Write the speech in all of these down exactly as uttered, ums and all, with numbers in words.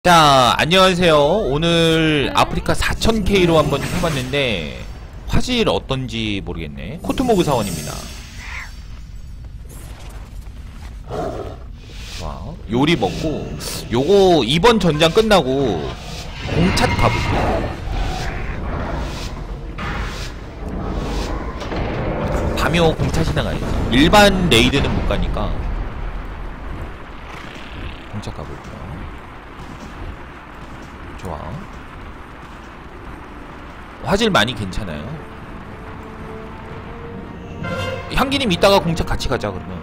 자, 안녕하세요. 오늘 아프리카 사천 케이로 한번 해봤는데 화질 어떤지 모르겠네. 코트모그 사원입니다. 좋아. 요리 먹고 요거 이번 전장 끝나고 공찻 가볼게요. 밤이오 공찻이나 가야지. 일반 레이드는 못 가니까 공찻 가볼게요. 좋아. 화질 많이 괜찮아요. 향기님 이따가 공차 같이 가자 그러면.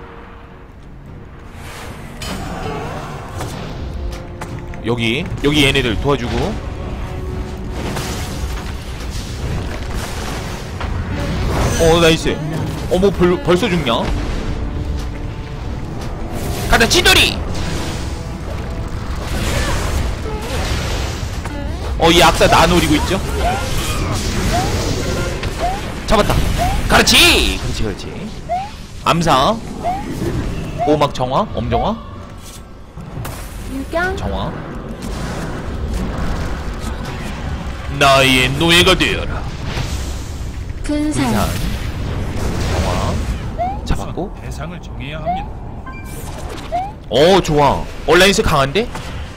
여기 여기 얘네들 도와주고. 어 나이스. 어머 벌, 벌써 죽냐? 가자 치돌이. 어, 이 악사 나 노리고 있죠? 잡았다. 그렇지! 그렇지, 그렇지. 암사. 오막 정화? 엄정화? 유경. 정화. 나의 노예가 되어라. 근산. 근산. 정화. 잡았고. 대상을 정해야 합니다. 어, 좋아. 온라인스 강한데?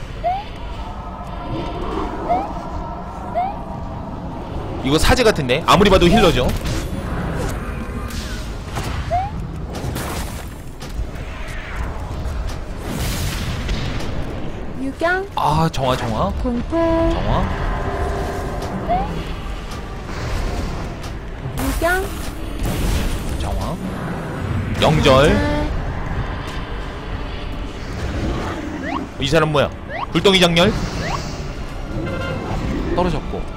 이거 사제 같은데? 아무리 봐도 힐러죠? 유경. 아, 정화, 정화. 공포. 정화. 유경. 정화. 영절. 이 사람 뭐야? 불덩이 장렬? 떨어졌고.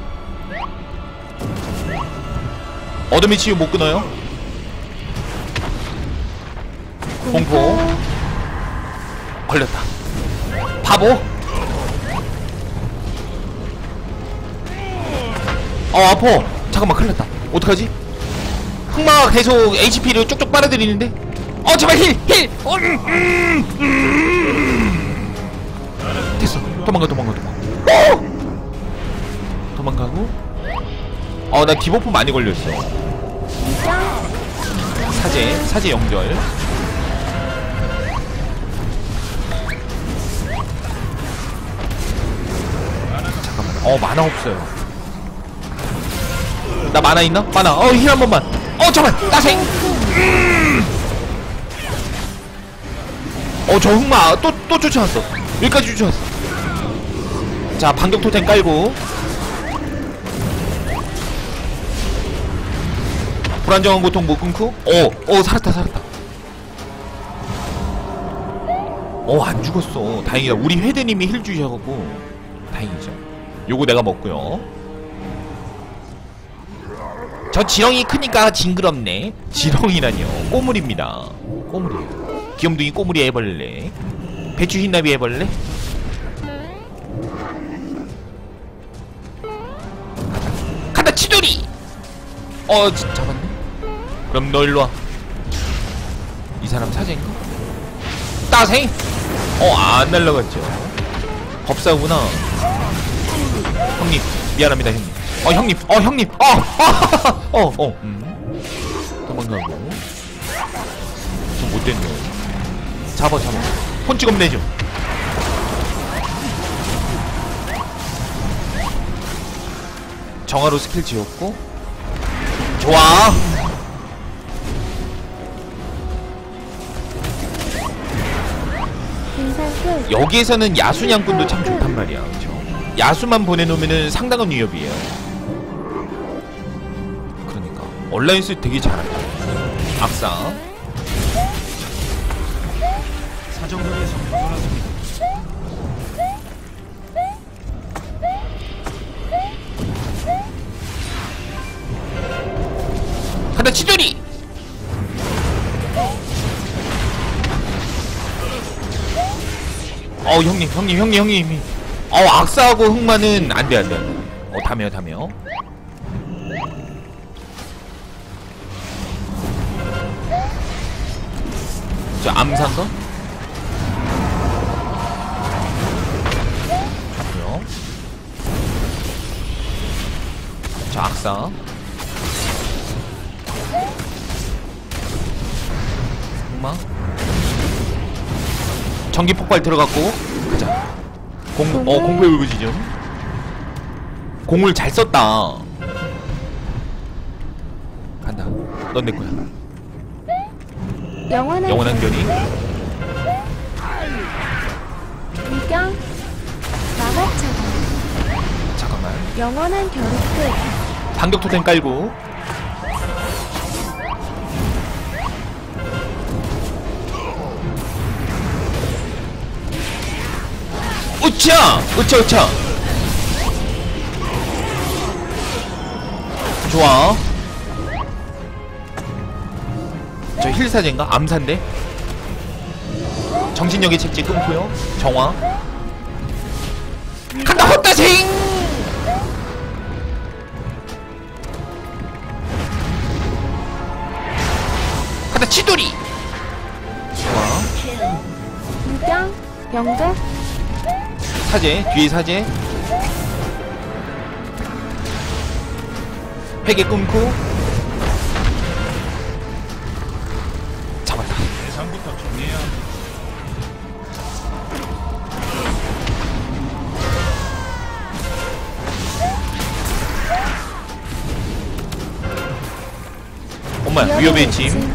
어둠의 치유 못 끊어요? 공포. 걸렸다. 바보. 어 아파. 잠깐만 큰일 났다. 어떡하지? 흑마가 계속 에이치피를 쭉쭉 빨아들이는데. 어 제발 힐! 힐! 어, 음, 음, 음. 됐어. 도망가 도망가 도망가. 어! 도망가고. 어 나 디버프 많이 걸렸어. 사제 사제 영절. 잠깐만. 어 만화 없어요. 나 만화 있나? 만화. 어 힐 한 번만. 어 잠깐. 따생. 음! 어 저 흑마 또 또 쫓아왔어. 여기까지 쫓아왔어. 자 반격 토템 깔고. 불안정한 고통 못 끊고. 어, 어 살았다 살았다. 어 안 죽었어. 다행이다. 우리 회대님이 힐 주셔갖고 다행이죠. 요거 내가 먹고요. 저 지렁이 크니까 징그럽네. 지렁이라뇨. 꼬물입니다. 꼬물이에요. 귀염둥이 꼬물이 애벌레. 배추 흰나비 애벌레. 가다 치돌이. 어 지, 잡았네. 그럼 너 일로와. 이 사람 사제인가? 따생! 어 안 날라갔죠. 법사구나. 형님 미안합니다 형님. 어 형님 어 형님 어! 어! 어! 어! 음. 도망가고. 좀 못됐네. 잡아 잡아. 폰찍업 내죠. 정화로 스킬 지웠고. 좋아. 여기에서는 야수냥꾼도 참 좋단 말이야. 그쵸? 야수만 보내놓으면은 상당한 위협이에요. 그러니까 온라인스 되게 잘하죠. 악사. 사정거리에서 벗어났습니다. 하나 치돌이. 어 형님 형님 형님 형님. 어 악사하고 흑마는 안돼 안돼 안돼. 어 다며요 다며. 저 암산가? 자, 악사. 흑마. 전기 폭발 들어갔고. 가자. 공, 어, 공포의 울부짖음. 공을 잘 썼다. 간다. 넌 내 거야. 영원한, 영원한 결이. 물경 마법처럼 잠깐만. 영원한 결의 끝. 반격 토템 깔고. 으쌰! 으쌰 으쌰. 좋아. 저 힐사제인가? 암사인데? 정신력의 채찍 끊고요. 정화. 간다 헛다생! 간다 치돌이! 좋아. 물경 영도 사제, 뒤에 사제. 회계 끊고. 잡았다. 대상부터 정해야 합니다. 엄마야, 위협의 짐.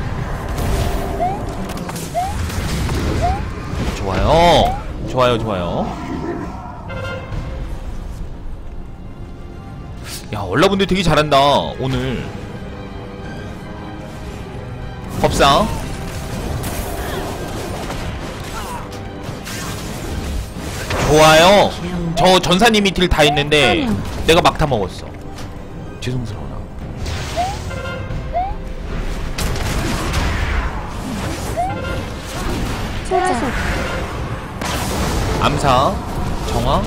좋아요. 좋아요, 좋아요. 야, 얼라분들 되게 잘한다, 오늘. 법사. 좋아요. 저 전사님이 딜 다 했는데 내가 막타 먹었어. 죄송스러워라. 초자 암사. 정화.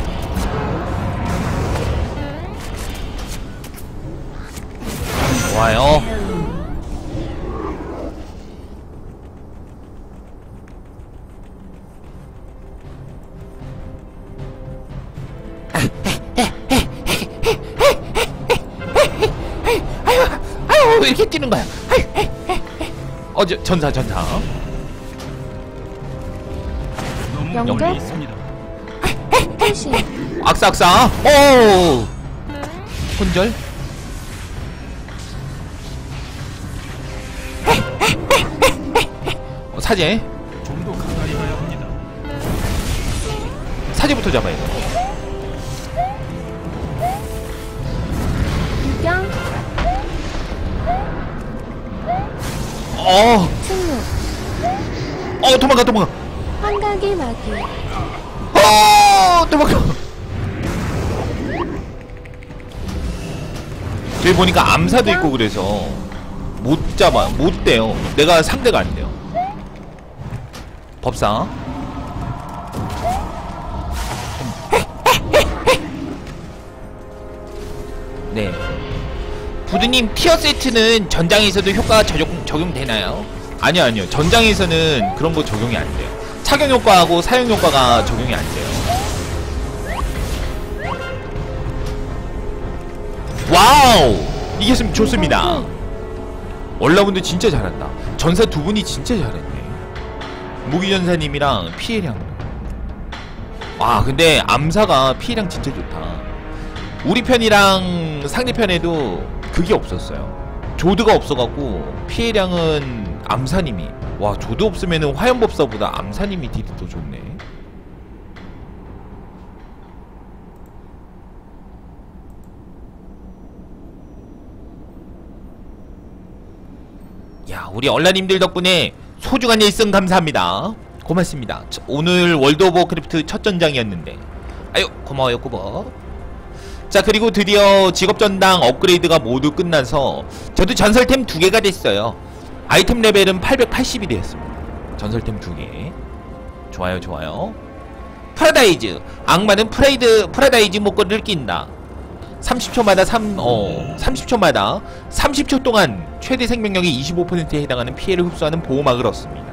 좋아요. 아유, 왜 이렇게 뛰는 거야? 어, 저, 전사, 전사. 너무 영도? 멀리 있습니다. 회신 악사, 악사. 오! 혼절. 어, 사제. 좀 더 가까이 가야 합니다. 사제부터 잡아야 돼. 물경 어, 승루 어, 도망가, 도망가. 환각의 마귀 어, 도망가. 저기 보니까 암사도 있고 그래서 못 잡아, 못 돼요. 내가 상대가 안 돼요. 법사. 네. 부드님 티어 세트는 전장에서도 효과가 적용, 적용되나요? 아니요, 아니요. 전장에서는 그런 거 적용이 안 돼요. 착용 효과하고 사용 효과가 적용이 안 돼요. 와우! 이겼으면 좋습니다. 얼라분들 진짜 잘한다. 전사 두 분이 진짜 잘했네. 무기전사님이랑 피해량. 와, 근데 암사가 피해량 진짜 좋다. 우리 편이랑 상대편에도 그게 없었어요. 조드가 없어갖고 피해량은 암사님이. 와, 조드 없으면은 화염법사보다 암사님이 딜이 더 좋네. 야, 우리 얼라님들 덕분에 소중한 일승 감사합니다. 고맙습니다. 오늘 월드 오브 워크래프트 첫 전장이었는데 아유, 고마워요, 꾸벅. 자, 그리고 드디어 직업전당 업그레이드가 모두 끝나서 저도 전설템 두 개가 됐어요. 아이템 레벨은 팔백팔십이 되었습니다. 전설템 두 개. 좋아요, 좋아요. 파라다이즈. 악마는 프라이드, 프라다이즈 목걸이를 낀다. 삼십 초마다 삼, 어, 삼십 초마다 삼십 초 동안 최대 생명력이 이십오 퍼센트에 해당하는 피해를 흡수하는 보호막을 얻습니다.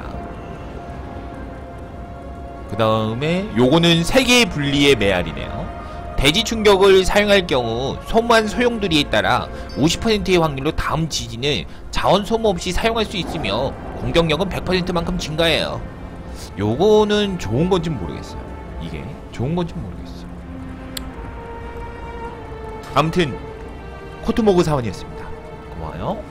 그 다음에 요거는 세 개의 분리의 메아리네요. 대지 충격을 사용할 경우 소모한 소용돌이에 따라 오십 퍼센트의 확률로 다음 지진을 자원 소모 없이 사용할 수 있으며 공격력은 백 퍼센트만큼 증가해요. 요거는 좋은 건지 모르겠어요. 이게 좋은 건지 모르겠어요. 아무튼 코토모그 사원이었습니다. 고마워요.